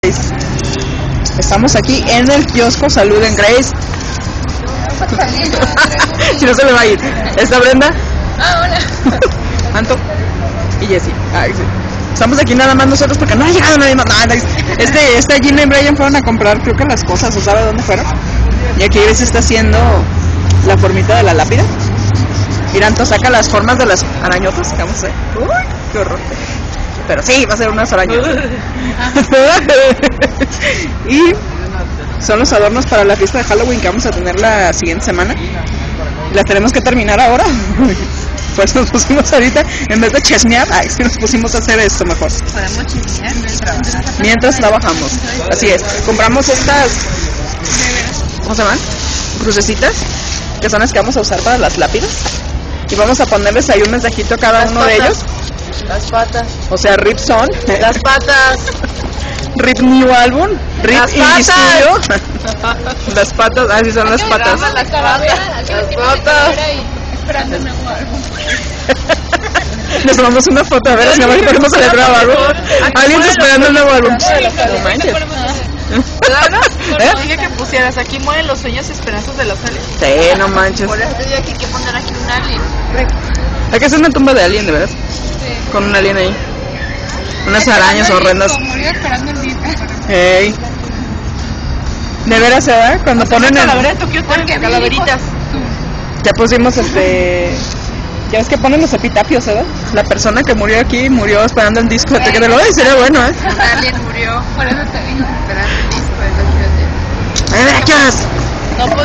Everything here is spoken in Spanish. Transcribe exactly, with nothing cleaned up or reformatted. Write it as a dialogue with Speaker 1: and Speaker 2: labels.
Speaker 1: Estamos aquí en el kiosco. Saluden, Grace. Si no se me va a ir. ¿Está Brenda?
Speaker 2: Ah, hola.
Speaker 1: Anto y Jessie. Ay, sí. Estamos aquí nada más nosotros porque no ha llegado nadie más. No, no, este, este Gina y Brian fueron a comprar, creo que las cosas, ¿o sabe dónde fueron? Y aquí Grace está haciendo la formita de la lápida. Miranto saca las formas de las arañotas. Vamos a ver. Uy, qué horror. Pero sí, va a ser unas arañotas. Y son los adornos para la fiesta de Halloween que vamos a tener la siguiente semana. Las tenemos que terminar ahora. Pues nos pusimos ahorita, en vez de chesmear, ay, sí nos pusimos a hacer esto mejor.
Speaker 2: Podemos chismear
Speaker 1: mientras trabajamos. Así es. Compramos estas, ¿cómo se llaman? Crucecitas, que son las que vamos a usar para las lápidas. Y vamos a ponerles ahí un mensajito a cada
Speaker 2: Las
Speaker 1: uno
Speaker 2: patas.
Speaker 1: de ellos.
Speaker 2: Las patas.
Speaker 1: O sea, Rip Son.
Speaker 2: Las patas.
Speaker 1: Rip New Album. Rip
Speaker 2: Las
Speaker 1: Indie
Speaker 2: patas.
Speaker 1: Studio. Las patas, ah, sí son las patas.
Speaker 2: Las patas. Las patas.
Speaker 3: Esperando un nuevo álbum.
Speaker 1: Nos tomamos una foto, a ver si no podemos celebrar algo. Alguien está esperando el nuevo álbum. No manches.
Speaker 2: Claro,
Speaker 1: ¿Eh?
Speaker 2: dije que pusieras aquí mueren los sueños y esperanzas de los aliens.
Speaker 1: Sí, no manches.
Speaker 2: Por eso dije que hay que poner aquí un alien.
Speaker 1: Hay que hacer una tumba de alien, de verdad. Con un alien ahí. Unas arañas horrendas.
Speaker 3: Murió esperando el disco.
Speaker 1: Ey. De veras, ¿verdad? Cuando ponen el...
Speaker 2: Calavera de Tokio Hotel, calaveritas.
Speaker 1: Ya pusimos este... Ya ves que ponen los epitafios, ¿verdad? La persona que murió aquí murió esperando el disco de Tokio Hotel. Ay, sería bueno, ¿eh?
Speaker 2: Un alien murió
Speaker 3: Por eso te digo.
Speaker 2: esperando el disco de Tokio Hotel.
Speaker 1: ¡Ay, qué asco!
Speaker 2: No